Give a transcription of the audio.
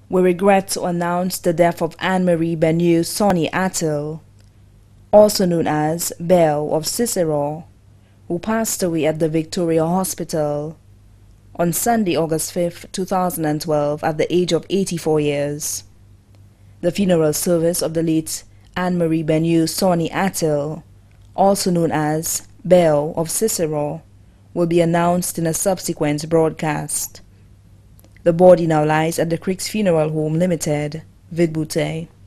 We regret to announce the death of Berniea Sonnie Atillie, also known as Belle of Cicero, who passed away at the Victoria Hospital on Sunday, August 5, 2012, at the age of 84 years. The funeral service of the late Berniea Sonnie Atillie, also known as Belle of Cicero, will be announced in a subsequent broadcast. The body now lies at the Crick's Funeral Home Limited, Vidbouté.